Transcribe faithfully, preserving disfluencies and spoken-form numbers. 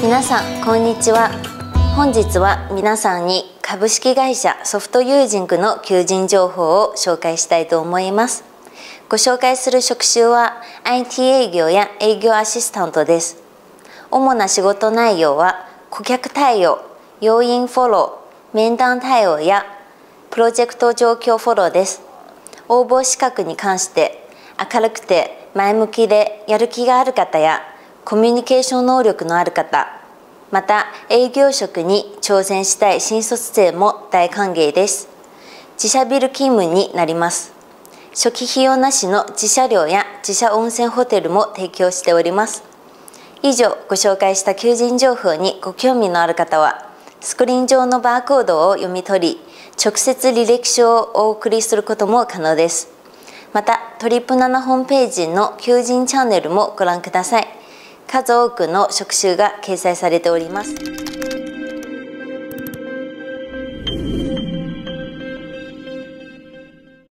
皆さんこんにちは。本日は皆さんに株式会社ソフトユージングの求人情報を紹介したいと思います。ご紹介する職種は アイティー 営業や営業アシスタントです。主な仕事内容は顧客対応、要員フォロー、面談対応やプロジェクト状況フォローです。応募資格に関して明るくて前向きでやる気がある方やコミュニケーション能力のある方、また営業職に挑戦したい新卒生も大歓迎です。自社ビル勤務になります。初期費用なしの自社寮や自社温泉ホテルも提供しております。以上ご紹介した求人情報にご興味のある方はスクリーン上のバーコードを読み取り直接履歴書をお送りすることも可能です。またトリプナナホームページの求人チャンネルもご覧ください。数多くの職種が掲載されております。